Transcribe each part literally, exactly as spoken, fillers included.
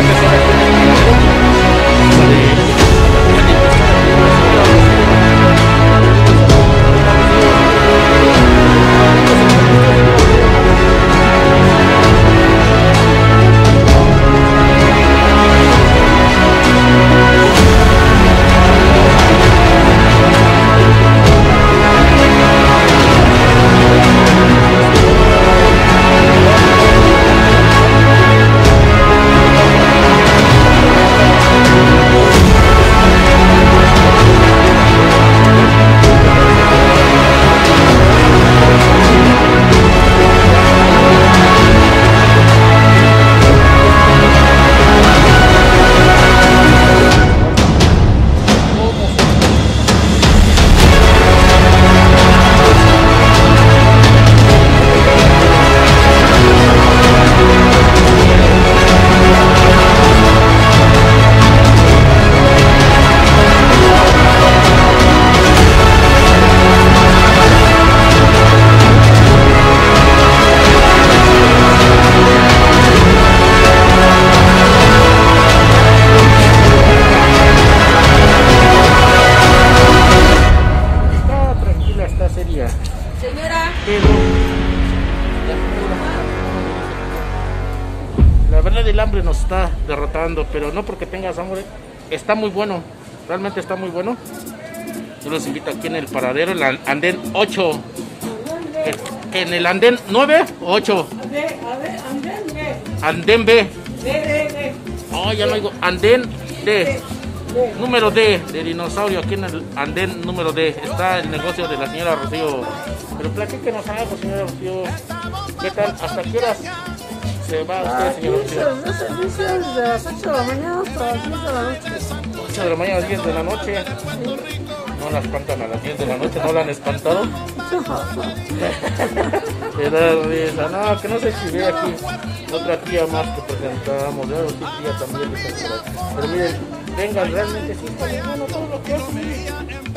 El hambre nos está derrotando, pero no porque tengas hambre. Está muy bueno, realmente está muy bueno. Yo los invito aquí en el paradero, en el andén ocho. En el andén nueve o ocho. Andén B. Oh, ya no digo. Andén D. Número D de dinosaurio. Aquí en el andén número D está el negocio de la señora Rocío. Pero platíquenos algo, señora Rocío. ¿Qué tal? ¿Hasta qué horas se va usted, señor Rocío? Los servicios de las ocho de la mañana hasta las diez de la noche. ocho de la mañana a las diez de la noche. No la espantan a las diez de la noche, ¿no la han espantado? Me da risa. No, que no se chivee aquí. Otra tía más que presentamos. Ya sí, tía también. Pero miren, vengan, realmente sí está bien bueno todo lo que hace.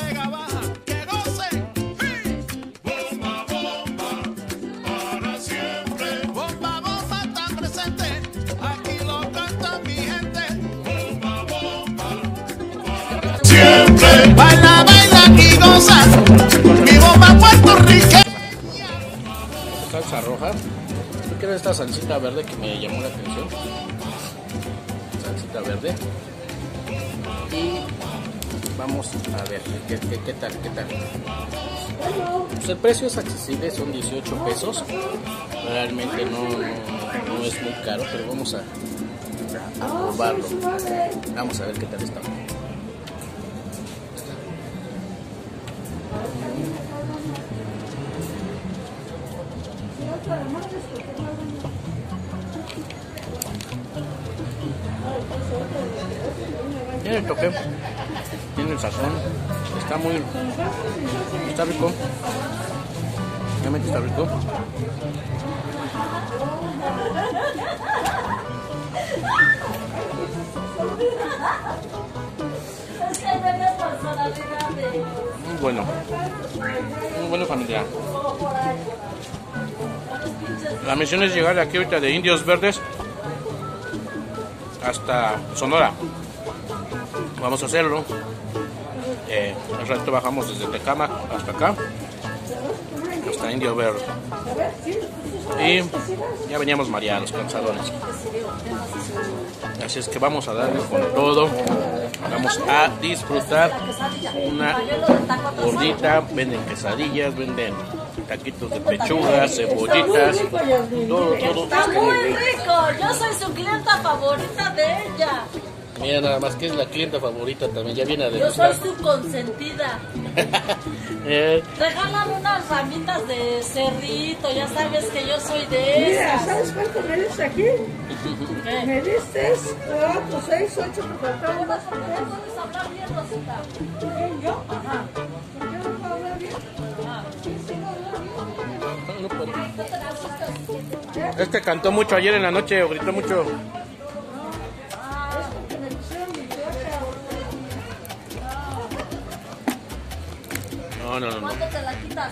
Siempre baila, baila y goza. Mi bomba puertorriqueña. Salsa roja. Yo quiero esta salsita verde que me llamó la atención. Salsita verde. Y vamos a ver qué, qué, qué tal, qué tal. Pues el precio es accesible, son dieciocho pesos. Realmente no, no, no es muy caro, pero vamos a, a probarlo. Vamos a ver qué tal está. Tiene el toque, tiene el sazón, está muy, está rico, realmente está rico. Muy bueno, muy bueno, familia. La misión es llegar de aquí ahorita de Indios Verdes hasta Sonora. Vamos a hacerlo. Eh, al rato bajamos desde Tecámac hasta acá, hasta Indio Verde. Y ya veníamos mareados, cansadones. Así es que vamos a darle con todo. Vamos a disfrutar una gordita. Venden quesadillas, venden taquitos de pechuga, cebollitas, todo, todo. Está muy rico, yo soy su clienta favorita de ella. Mira nada más que es la clienta favorita también, ya viene a Yo soy su consentida. eh. Regálame unas ramitas de cerrito, ya sabes que yo soy de Mira, esas. ¿sabes cuánto me diste aquí? ¿Qué? Me diste cuatro, seis, ocho, porque faltaban más. ¿Puedes hablar bien, Rosita? ¿Quién, yo? Ajá. ¿Por qué no puedo hablar bien? Este cantó mucho ayer en la noche, o gritó mucho. No, no, no, no. ¿Cuánto te la quitas?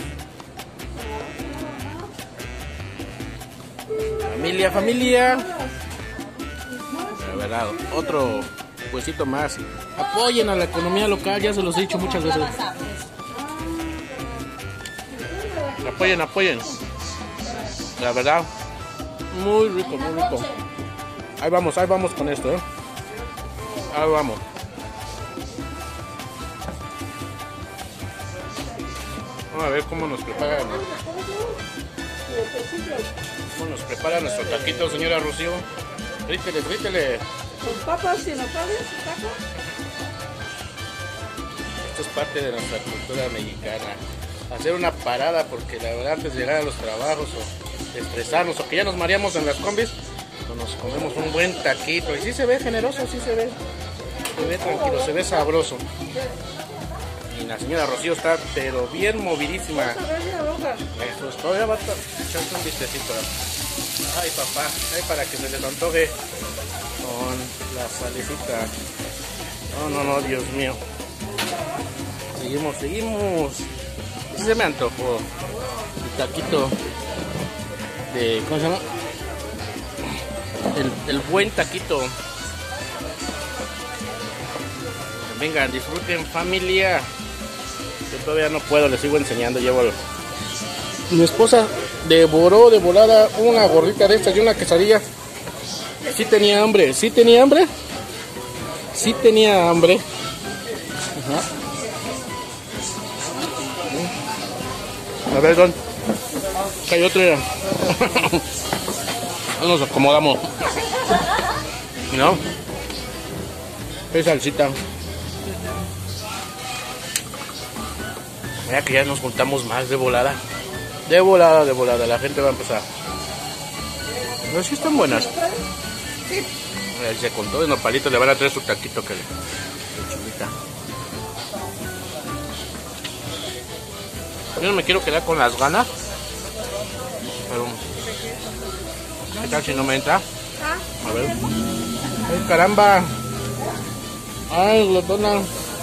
Familia, familia. A verdad, otro puestito más. Apoyen a la economía local, ya se los he dicho muchas veces. Apoyen, apoyen. La verdad, muy rico, muy rico. Ahí vamos, ahí vamos con esto, ¿eh? Ahí vamos. Vamos a ver cómo nos preparan. ¿Cómo nos prepara nuestro taquito, señora Rocío? Grítele, grítele. Con papas y nopales, taco. Esto es parte de nuestra cultura mexicana. Hacer una parada porque la verdad antes de llegar a los trabajos o estresarnos o que ya nos mareamos en las combis, pues nos comemos un buen taquito. Y sí se ve generoso, sí se ve. Se ve tranquilo, se ve sabroso. Y la señora Rocío está pero bien movidísima. Eso es, todavía va a echarse un vistecito. Ay papá, ay para que se les antoje con la salecita. No, no, no, Dios mío. Seguimos, seguimos. Sí se me antojó el taquito de, ¿cómo se llama? El, el buen taquito. Vengan, disfruten familia. Yo todavía no puedo, les sigo enseñando. Llevo el... Mi esposa devoró de volada una gordita de estas y una quesadilla. Sí tenía hambre, sí tenía hambre. Sí tenía hambre. Ajá. A ver, Don. Hay otra. Nos acomodamos. ¿No? Es salsita. Mira que ya nos juntamos más de volada. De volada, de volada. La gente va a empezar. Pero sí están buenas. Mira, dice, con todo el nopalito le van a traer su taquito que le... Chulita. Yo no me quiero quedar con las ganas. Pero... ¿qué tal si no me entra? A ver. ¡Ay, caramba! ¡Ay, glotona!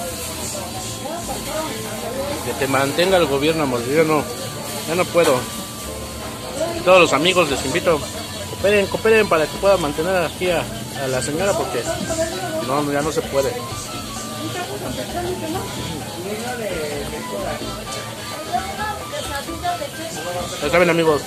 Que te mantenga el gobierno, amor. Yo no, ya no puedo. Todos los amigos les invito. Cooperen, cooperen para que pueda mantener aquí a, a la señora porque no, ya no se puede. Ya saben, amigos,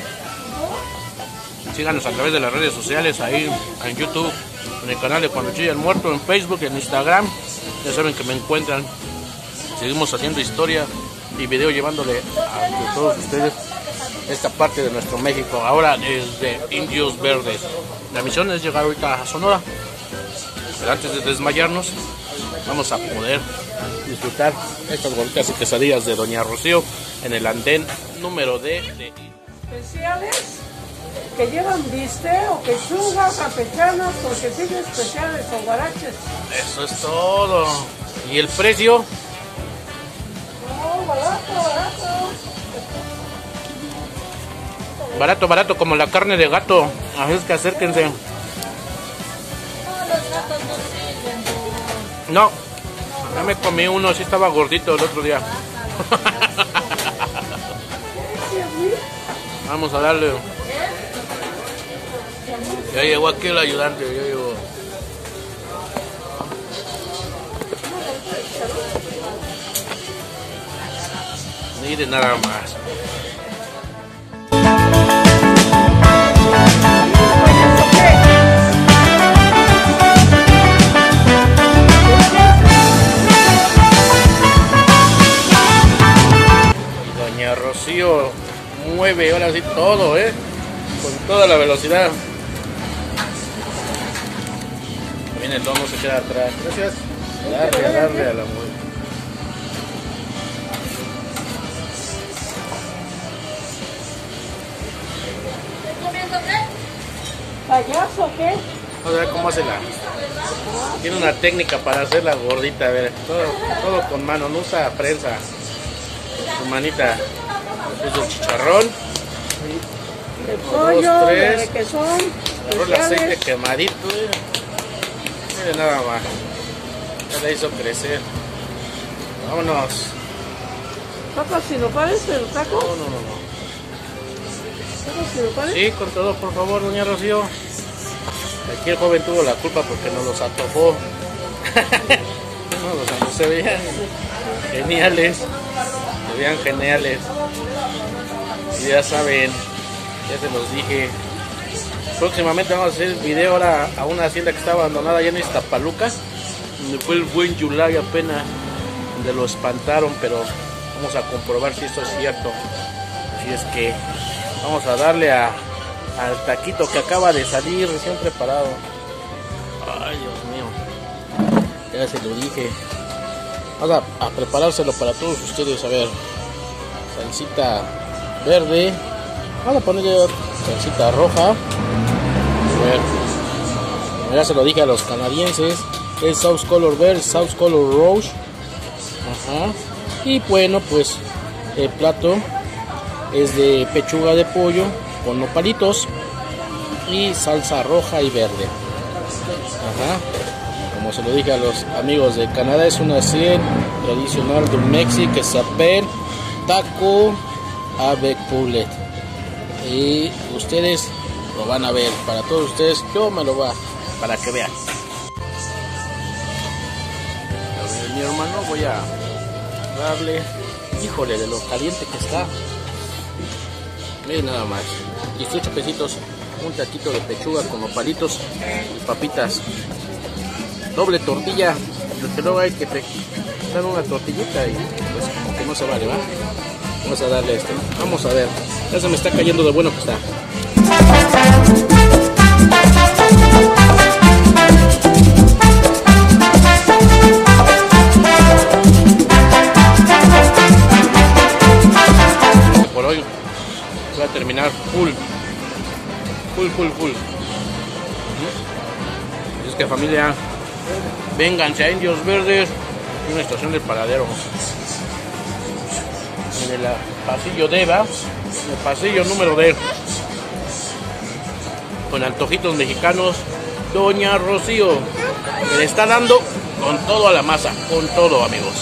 síganos a través de las redes sociales, ahí en YouTube, en el canal de Cuando Chilla el Muerto, en Facebook, en Instagram. Ya saben que me encuentran. Seguimos haciendo historia y video llevándole a todos ustedes esta parte de nuestro México, ahora desde Indios Verdes. La misión es llegar ahorita a Sonora, pero antes de desmayarnos vamos a poder disfrutar estas gorditas y quesadillas de Doña Rocío en el andén número D de... Especiales que llevan bistec, pechuga, campechanas, tortillas especiales o guaraches. Eso es todo. ¿Y el precio? No, barato, barato. Barato, barato, como la carne de gato. Así es que acérquense. No, los gatos no sirven. No, ya me comí uno, sí estaba gordito el otro día. Vamos a darle. Ya llegó aquí el ayudante, ya llegó. Mire nada más. Doña Rocío mueve ahora sí todo, ¿eh? Con toda la velocidad. También el don no se queda atrás. Gracias. Darle, darle a la mujer. ¿Payaso o qué? Vamos a ver cómo hace la... Tiene una técnica para hacer la gordita, a ver, todo, todo con mano, no usa prensa. Su manita. Puso el chicharrón. De Dos, pollo, de tres. requesón, Agarró el aceite especiales. quemadito. eh. Mire nada más. Ya la hizo crecer. Vámonos. ¿Papas y nopales el taco? No, no, no, no. ¿Papas y nopales? Sí, con todo, por favor, doña Rocío. Aquí el joven tuvo la culpa porque nos los atofó. No, los, se veían geniales. Se veían geniales. Y ya saben, ya se los dije. Próximamente vamos a hacer video ahora a una hacienda que está abandonada allá en Iztapaluca, donde fue el buen Yulay apenas, donde lo espantaron, pero vamos a comprobar si esto es cierto. Así es que vamos a darle a, al taquito que acaba de salir recién preparado. Ay, Dios mío, ya se lo dije. Vamos a, a preparárselo para todos ustedes. A ver, salsita verde, vamos a ponerle salsita roja. A ver, ya se lo dije a los canadienses, es South Color Verde, South Color Rose. Ajá. Y bueno, pues el plato es de pechuga de pollo con nopalitos y salsa roja y verde. Ajá. Como se lo dije a los amigos de Canadá, es una cien tradicional de México que se llama taco avec poulet. Y ustedes lo van a ver, para todos ustedes, yo me lo voy a, para que vean. A ver, mi hermano, voy a darle, híjole, de lo caliente que está. Miren nada más, dieciocho pesitos, un taquito de pechuga con nopalitos y papitas. Doble tortilla, porque luego hay que dar una tortillita y pues como que no se vale, ¿va? Vamos a darle esto, vamos a ver, ya se me está cayendo de bueno que está. Por hoy voy a terminar full, full, full, full. Es que familia, vénganse a Indios Verdes, una estación del paradero. En el pasillo D, ¿va? El pasillo número D. Con antojitos mexicanos, Doña Rocío. Le está dando con todo a la masa, con todo, amigos.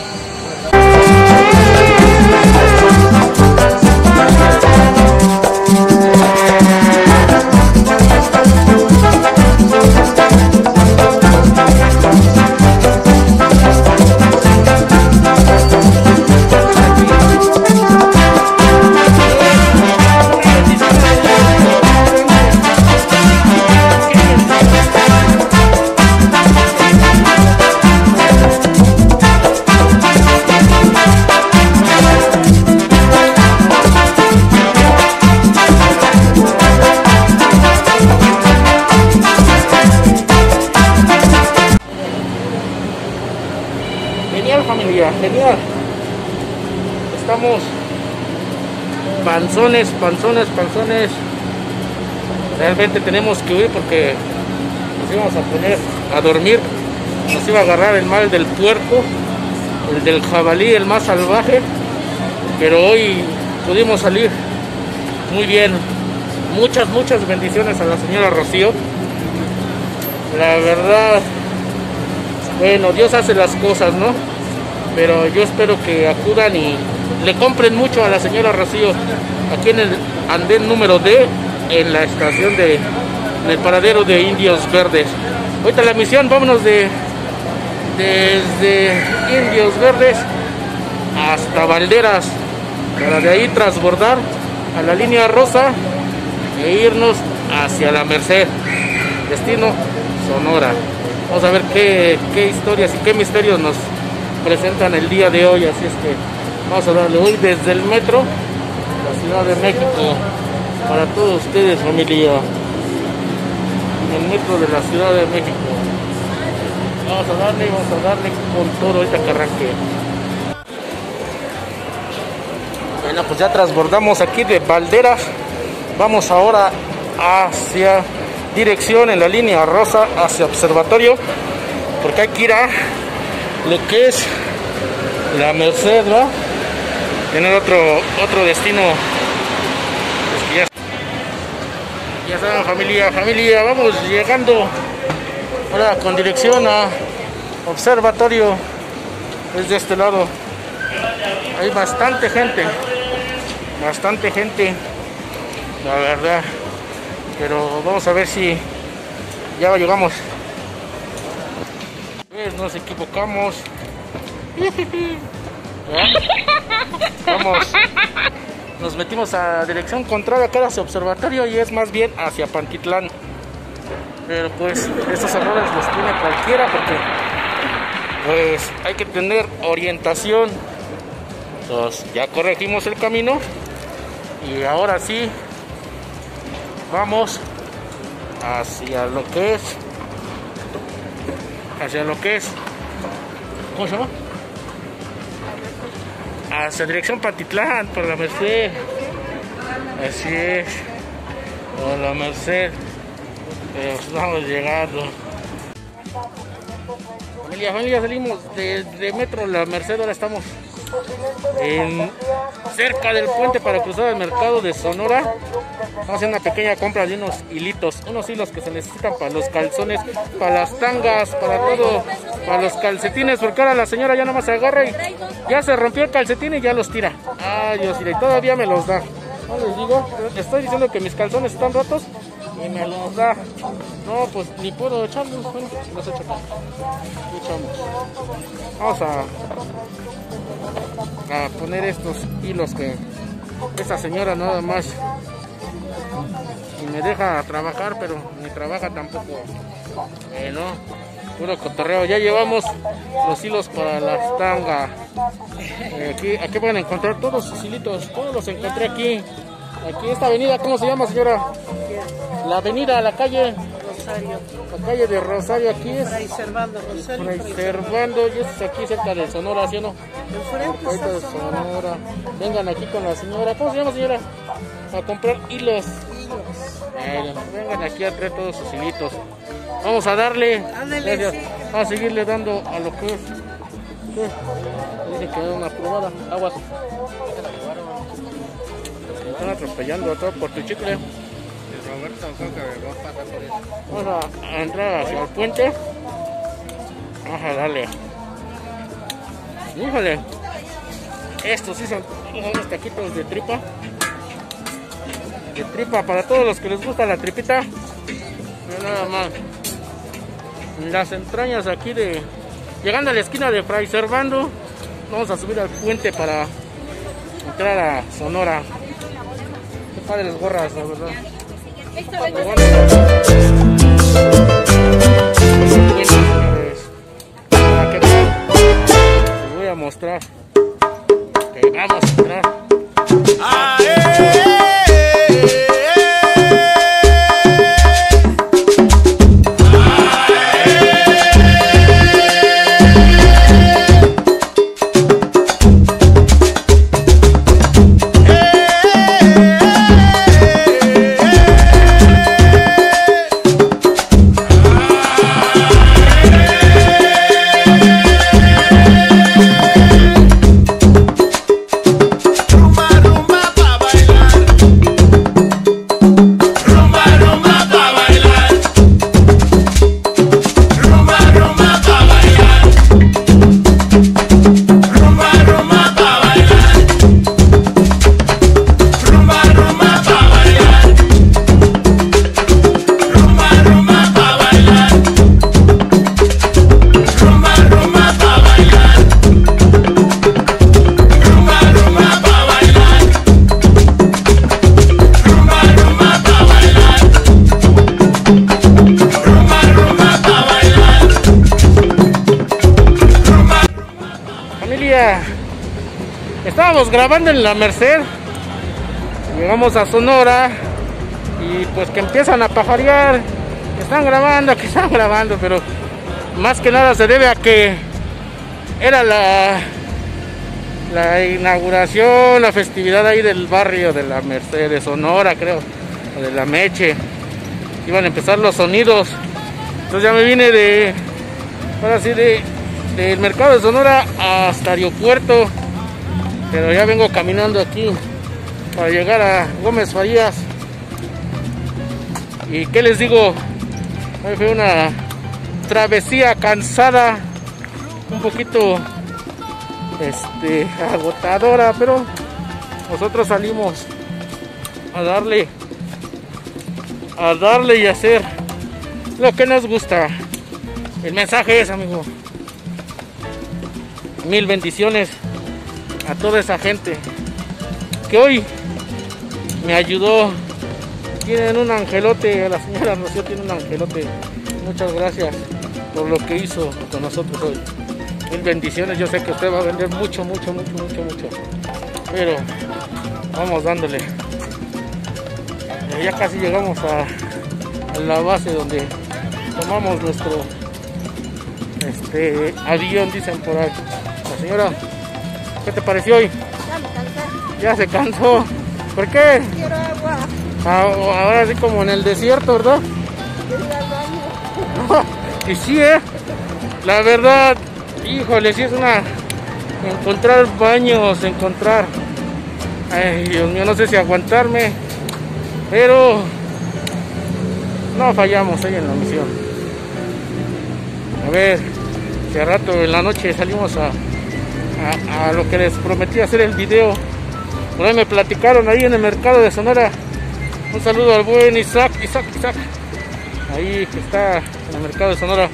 Familia, genial. Estamos panzones, panzones, panzones. Realmente tenemos que huir porque nos íbamos a poner a dormir. Nos iba a agarrar el mal del puerco, el del jabalí, el más salvaje. Pero hoy pudimos salir muy bien. Muchas, muchas bendiciones a la señora Rocío. La verdad, bueno, Dios hace las cosas, ¿no? Pero yo espero que acudan y le compren mucho a la señora Rocío aquí en el andén número D, en la estación de, en el paradero de Indios Verdes. Ahorita la misión, vámonos de desde Indios Verdes hasta Valderas, para de ahí transbordar a la línea rosa e irnos hacia la Merced, destino Sonora. Vamos a ver qué, qué historias y qué misterios nos presentan el día de hoy, así es que vamos a darle hoy desde el metro, la Ciudad de México, para todos ustedes, familia, en el metro de la Ciudad de México. Vamos a darle, vamos a darle con todo ahorita que arranque. Bueno, pues ya transbordamos aquí de Valderas, vamos ahora hacia dirección en la línea rosa, hacia Observatorio, porque hay que ir a lo que es la Merced, ¿va? Tener otro otro destino. Es que ya, ya saben, familia, familia, vamos llegando ahora con dirección a Observatorio. Es de este lado. Hay bastante gente, bastante gente, la verdad. Pero vamos a ver si Ya llegamos. Pues nos equivocamos. Vamos. Nos metimos a dirección contraria acá hacia observatorio y es más bien hacia Pantitlán. Pero pues esos errores los tiene cualquiera porque pues hay que tener orientación. Entonces ya corregimos el camino y ahora sí vamos hacia lo que es hacia lo que es ¿cómo se llama? Hacia dirección Pantitlán, por la Merced. Así es, por la Merced. Pero estamos llegando. Familia, familia, salimos de, de Metro La Merced. Ahora estamos en, cerca del puente para cruzar el mercado de Sonora. Vamos a hacer una pequeña compra de unos hilitos, unos hilos que se necesitan para los calzones, para las tangas, para todo, para los calcetines, porque ahora la señora ya nada más se agarra y ya se rompió el calcetín y ya los tira. Ay, Dios, y todavía me los da. No les digo, estoy diciendo que mis calzones están rotos y me los da. No, pues ni puedo echarlos. Bueno, los echo acá. Echamos. Vamos a, a poner estos hilos que esta señora nada más y me deja trabajar, pero ni trabaja tampoco. Bueno, puro cotorreo. Ya llevamos los hilos para las tangas. Eh, aquí, aquí van a encontrar todos sus hilitos. Todos los encontré aquí. Aquí esta avenida, ¿cómo se llama, señora? La avenida, la calle Rosario. La calle de Rosario, aquí es Fray Servando, Rosario. Fray Servando, y es aquí cerca de Sonora, ¿sí o no? Enfrente Cerca de está Sonora. Sonora. Vengan aquí con la señora. ¿Cómo se llama, señora? A comprar hilos. Bueno, vengan aquí a traer todos sus hilitos. Vamos a darle. Ándale, Gracias. sí. Vamos a seguirle dando a lo que es. ¿Qué? Dice que da una probada. Aguas. Me están atropellando a todo por tu chicle. Vamos a, a entrar hacia el puente. Vamos a darle. Híjole. Estos sí son unos taquitos de tripa. De tripa para todos los que les gusta la tripita. No nada más. Las entrañas aquí de... Llegando a la esquina de Fray Servando. Vamos a subir al puente para entrar a Sonora. Qué padres gorras, la verdad. Bueno, para que les voy a mostrar que vamos a entrar. Ah, eh, eh, eh. Estábamos grabando en la Merced, llegamos a Sonora y pues que empiezan a pajarear, que están grabando, que están grabando, pero más que nada se debe a que era la, la inauguración, la festividad ahí del barrio de la Merced, de Sonora creo, o de la Meche. Iban a empezar los sonidos, entonces ya me vine de, ahora sí, de, del mercado de Sonora hasta aeropuerto. Pero ya vengo caminando aquí para llegar a Gómez Farías. Y qué les digo, hoy fue una travesía cansada, un poquito este, agotadora, pero nosotros salimos a darle, a darle y hacer lo que nos gusta. El mensaje es, amigo, mil bendiciones a toda esa gente que hoy me ayudó. Tienen un angelote, la señora Rocío tiene un angelote. Muchas gracias por lo que hizo con nosotros hoy. Mil bendiciones. Yo sé que usted va a vender mucho, mucho, mucho, mucho, mucho. Pero vamos dándole. Ya casi llegamos a, a la base donde tomamos nuestro este avión, dicen por ahí. La señora, ¿qué te pareció hoy? Ya me cansé. Ya se cansó. ¿Por qué? Quiero agua. Ah, ahora así como en el desierto, ¿verdad? Quiero ir al baño. Y sí, ¿eh? La verdad, híjole, sí es una... Encontrar baños, encontrar... Ay, Dios mío, no sé si aguantarme. Pero... No fallamos ahí en la misión. A ver, si a rato en la noche salimos a... A, a lo que les prometí hacer el video. Por ahí me platicaron ahí en el mercado de Sonora. Un saludo al buen Isaac, Isaac, Isaac. Ahí que está en el mercado de Sonora.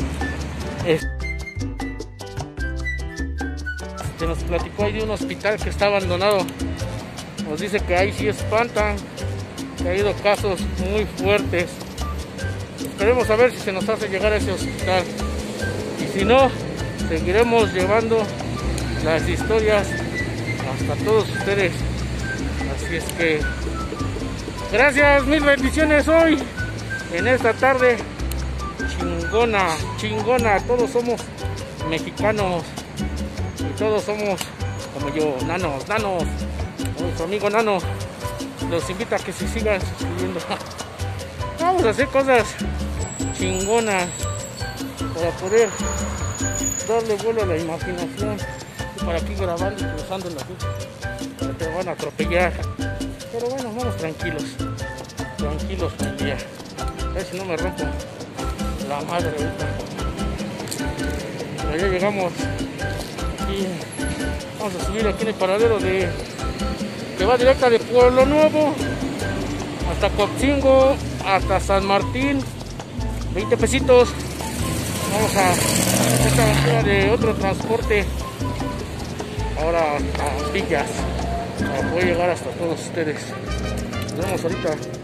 Se nos platicó ahí de un hospital que está abandonado. Nos dice que ahí sí espantan, que ha habido casos muy fuertes. Esperemos a ver si se nos hace llegar a ese hospital. Y si no, seguiremos llevando las historias hasta todos ustedes. Así es que gracias, mil bendiciones hoy en esta tarde chingona, chingona. Todos somos mexicanos y todos somos como yo, nanos, nanos. Nuestro amigo Nano los invita a que se sigan suscribiendo. Vamos a hacer cosas chingonas para poder darle vuelo a la imaginación. Y para aquí grabando y cruzando la gente, te van a atropellar. Pero bueno, vamos tranquilos, tranquilos por el día. A ver si no me rompo la madre ahorita. Pero ya llegamos aquí. Vamos a subir aquí en el paradero de que va directa de Pueblo Nuevo hasta Copcingo, hasta San Martín. veinte pesitos. Vamos a esta aventura de otro transporte ahora a Villas para poder llegar hasta todos ustedes. Nos vemos ahorita.